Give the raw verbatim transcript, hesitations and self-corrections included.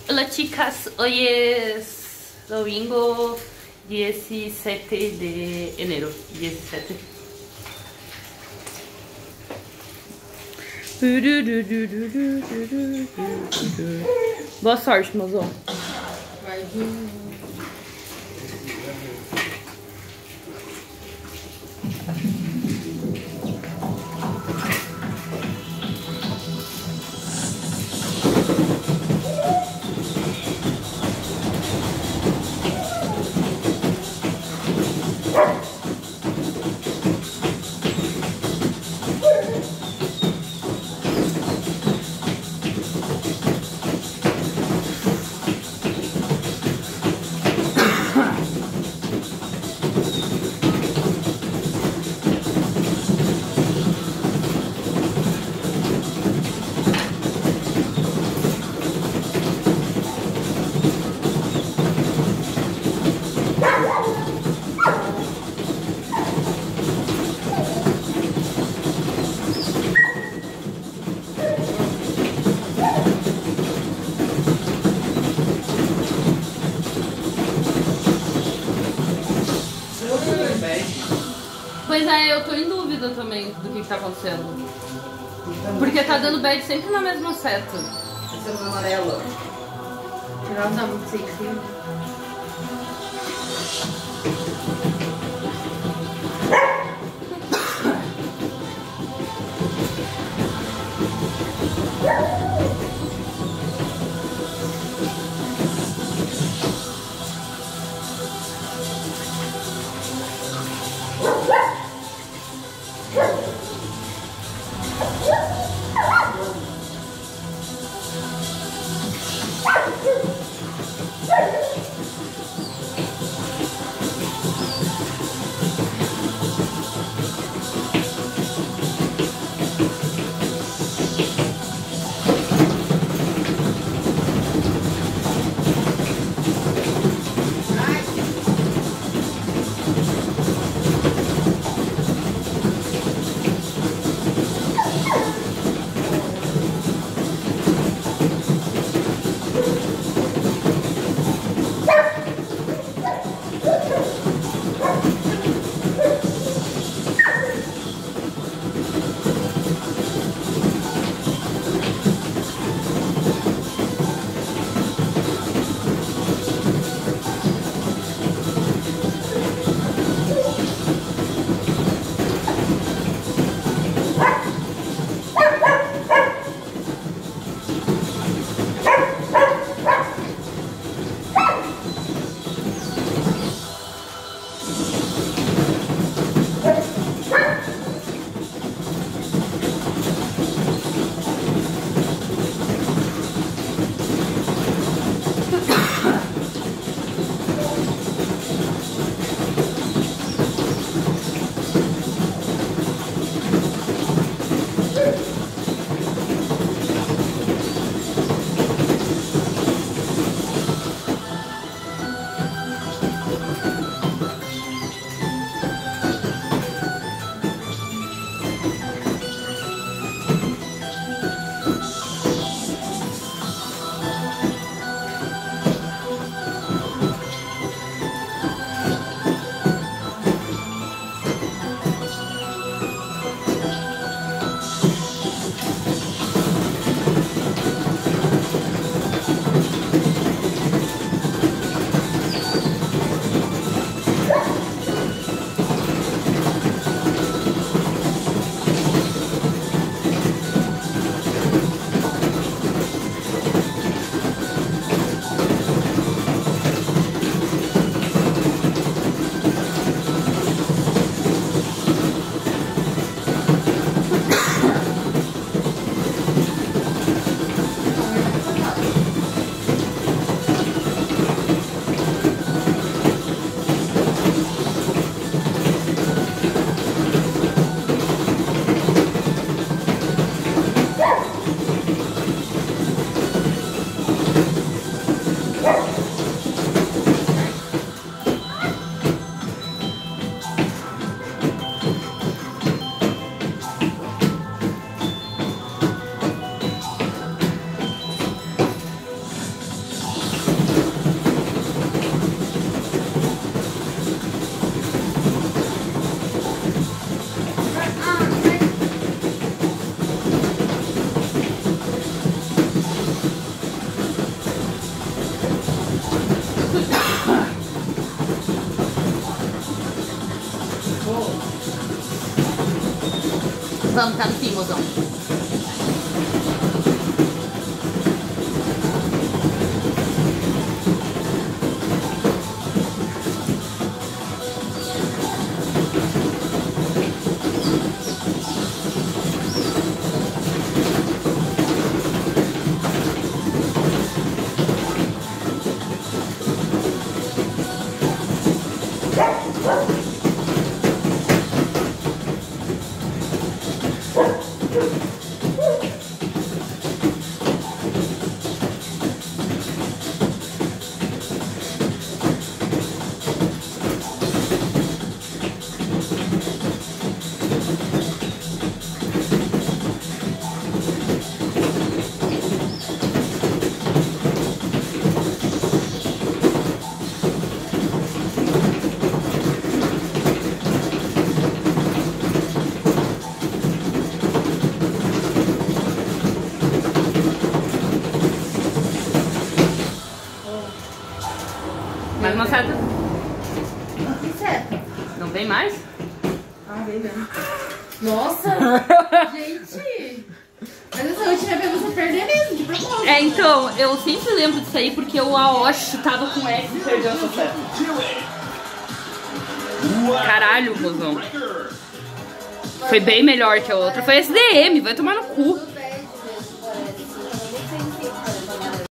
Hola chicas, hoy es domingo diecisiete de enero. diecisiete. Boa sorte, mozão. Vai vir. Pois é, eu tô em dúvida também do que, que tá acontecendo. Porque tá dando bad sempre na mesma seta. Essa é uma amarela. Ela tá muito sensível. Vamos, tá no fim, mozão. Mais uma seta? Não tem seta. Não vem mais? Ah, vem mesmo. Nossa! Gente! Mas essa última vez você perder mesmo, de propósito. É, então, eu sempre lembro disso aí porque o Aoshi tava com X e perdeu essa seta. Caralho, mozão. Foi bem melhor que a outra. Foi S D M, vai tomar no cu.